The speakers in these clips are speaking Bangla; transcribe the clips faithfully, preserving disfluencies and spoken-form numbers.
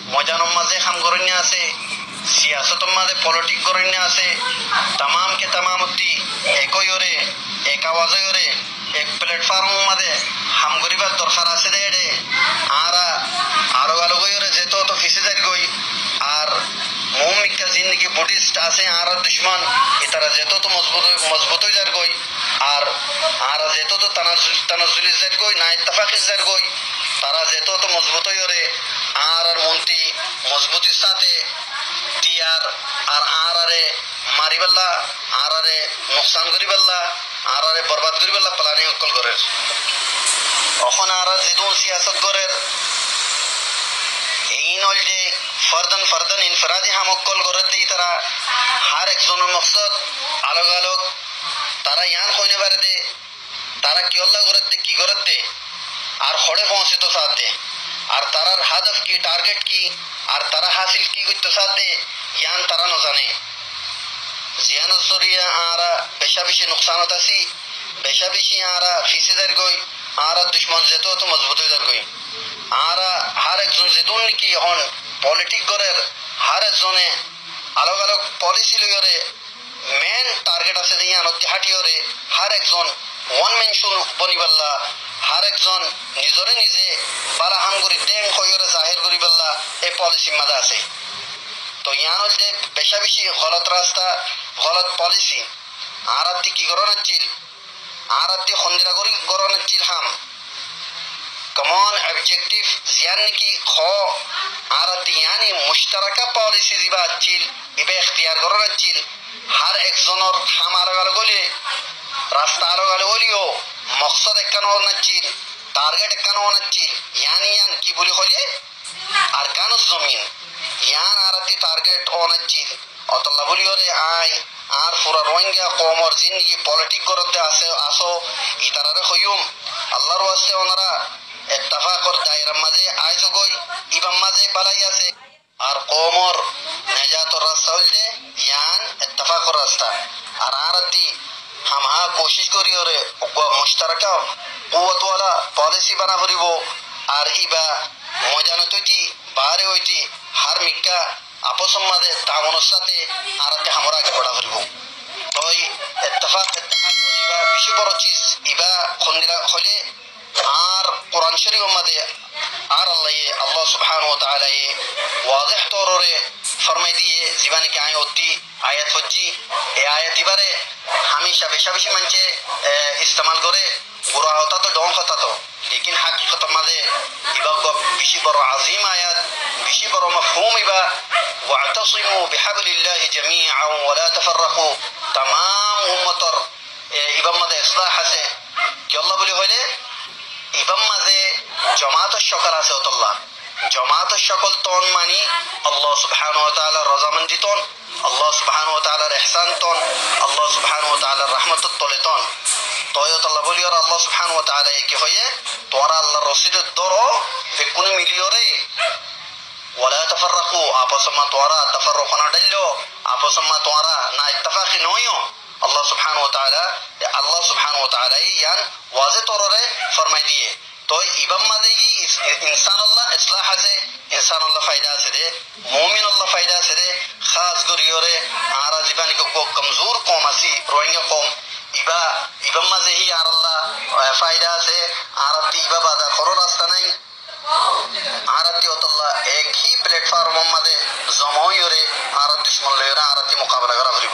মজানোর মাঝে খাম গরণ্য আছে সিয়াসতর মাঝে পলিটিক গরণ্য আছে তামাম কে তামামতি একই ওরে এক আওয়াজে ওরে এক প্ল্যাটফর্ম মাঝে হাম গরিবার দরকার আছে দে আরা আরো আলো গইরে যেত তো ফিসে যাই গই আর মুমিকা জিন্দেগি বুদ্ধিস্ট আছে আর দুশমন ইতারা যেত তো মজবুত মজবুত হয়ে যার গই আর আর যেত তো তানাজুল তানাজুলি যার গই না ইত্তেফাকি যার গই তারা যেত তো মজবুত হয়ে আর আর মন্ত্রী মজবুতির সাথে টিয়ার আর আর আরে মারিবাল্লা আর আরে নোকসান করিবাল্লা আর আরে বরবাদ করিবাল্লা প্ল্যানিং অকল করে তখন আর যেদুন সিয়াসত করে এই নল যে ফরদান ফরদান ইনফরাদি হামকল করে দিই তারা হার একজনের মকসদ আলোক আলোক তারা ইয়ান কইনে পারে দে তারা কি আল্লাহ করে দে কি করে দে আর হড়ে পৌঁছিত সাথে আর তারার হাদফ কি টার্গেট কি আর তারা হাসিল কি করতে সাথে ইয়ান তারা ন জানে জিয়ান জরিয়া আরা বেশা বেশি নুকসানত আছি বেশা বেশি আরা ফিসেদার গই আরা দুশ্মন যেত তো মজবুত হয়ে যার গই আরা হার একজন যেদুন নাকি এখন পলিটিক গরের হার একজনে আলোক আলোক পলিসি লইরে মেন টার্গেট আছে যে ইয়ান হাঁটি ওরে হার একজন ওয়ান মেন শুরু বনিবাল্লা হার একজন নিজরে নিজে বালা হাম করি টেম কইরে জাহির করিবাল্লা এই পলিসি মাঝে আছে তো ইয়ান যে বেশা বেশি গলত রাস্তা গলত পলিসি আর আত্মি কি গরনাচ্ছিল আর আত্মি খন্দিরা করি গরনাচ্ছিল হাম কমন অবজেক্টিভ জিয়ান নাকি খ আর আত্মি ইয়ানি মুশতারাকা পলিসি দিবা আচ্ছিল ইবে ইখতিয়ার গরনাচ্ছিল হার একজনের হাম আলোক আলোক গলি রাস্তা আলোক আলোক গলিও মকসদ একখান হনাচ্ছিল টার্গেট একখান হনাচ্ছিল ইয়ান ইয়ান কি বলি হলে আর কানো জমিন ইয়ান আরতি টার্গেট অনাচ্ছিল অতল্লা বলি ওরে আই আর পুরা রোহিঙ্গা কমর জিন্দিগি পলিটিক করতে আসে আসো ইতারারে হইম আল্লাহর ওয়াস্তে ওনারা ইত্তেফাকর দায়রার মাঝে আইসো গই ইবাম মাঝে বালাই আছে আর কমর নেজাতর রাস্তা হইলে ইয়ান ইত্তেফাকর রাস্তা আর আরতি हम हाँ कोशिश करी और मुश्तरका कुव्वत वाला पॉलिसी बना फरिब और इबा मजानो तोटी बाहरे होती हर मिक्का आपसम मादे तामनोर साथे आरते हमरा आगे बढ़ा फरिब तो इत्तेफाक इत्तेहाद करिबा बेশি বড় चीज इबा खंदिरा खले আর কুরআন শরীফ মাদে আর আল্লাহ আল্লাহ সুবহানাহু ওয়া তাআলা ওয়াজিহ তররে ফরমাই দিয়ে জীবনে কি আয় অতি আয়াত হচ্ছি এই আয়াত ইবারে हमेशा बेशा बेशी मंचे इस्तेमाल करे बुरा होता तो डोंक होता तो लेकिन हकीकत मादे इबा को बेशी बरो अजीम आयत बेशी बरो मफहूम इबा वातसिमू बिहब्लिल्लाहि जमीअन वला तफरकू तमाम उम्मतर इबा मादे इस्लाह আছে কি আল্লাহ বলে হইলে ইবা মাদে জামাত शकल আছে আল্লাহ জামাত शकल তন মানি আল্লাহ সুবহানাহু ওয়া তাআলা রাজামন্দি তন আল্লাহ সুবহানাহু ওয়া তাআলার ইহসান তন আল্লাহ সুবহানাহু ওয়া তাআলার রহমত তলে তন তয়ত আল্লাহ বলি আর আল্লাহ সুবহানাহু ওয়া তাআলা কি হয়ে তোরা আল্লাহর রসিদের দরো বেকুনি মিলিয়রে ওয়ালা তাফাররাকু আপসমা তোরা তাফাররুক না ডাইলো আপসমা তোরা না ইত্তেফাকি নয়ও আল্লাহ সুবহানাহু ওয়া তাআলা আল্লাহ সুবহানাহু ওয়া তাআলা ইয়ান ওয়াজে তররে ফরমাই দিয়ে তো ইবাম মাদে ইনসান আল্লাহ ইসলাহ আছে ইনসান আল্লাহ ফায়দা আছে রে মুমিন আল্লাহ ফায়দা আছে রে খাস গরিয়রে আর জীবন কো কমজোর কম আছে রোহিঙ্গা কম ইবা ইবাম মাদে হি আর আল্লাহ ফায়দা আছে আর ইবা বাদা করো রাস্তা নাই আরতি আল্লাহ এক হি প্ল্যাটফর্ম মাদে জমাইরে আর দুশমন লয়রা আরতি মুকাবিলা করা ফরিব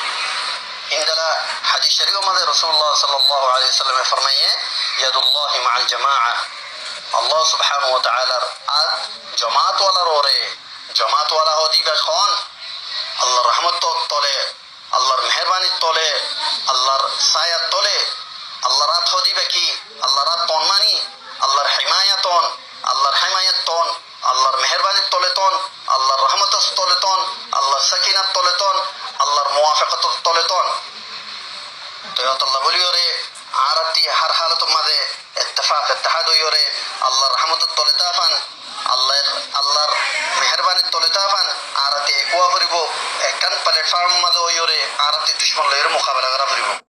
ইনদালা হাদিস শরীফ মাদে রাসূলুল্লাহ সাল্লাল্লাহু আলাইহি ওয়াসাল্লাম ফরমায়ে ইয়াদুল্লাহি মাআল জামাআ আল্লাহ সুবহানাহু ওয়া তাআলার আদ জামাত ওয়ালা রোরে জামাত ওয়ালা হদিবা খান আল্লাহর রহমত তলে আল্লাহর মেহেরবানি তলে আল্লাহর সায়াত তলে আল্লাহর রাত হদিবা কি আল্লাহর রাত তন মানি আল্লাহর হিমায়াতন আল্লাহর হিমায়াত তন আল্লাহর মেহেরবানি তলে তন আল্লাহর রহমত তলে তন আল্লাহর সাকিনাত তলে তন আল্লাহর মুওয়াফাকাত তলে তন তো আল্লাহ বলিও রে আরতি হর হালত মাঝে ইত্তেফাক ইত্তেহাদ হইরে আল্লাহর রহমতের তলে তাফান আল্লাহর আল্লাহর মেহেরবানির তলে তাফান আরতি একোয়া করিব একখান প্ল্যাটফর্ম মাঝে হইরে আরতি দুশমন লইরে মোকাবেলা করা করিব।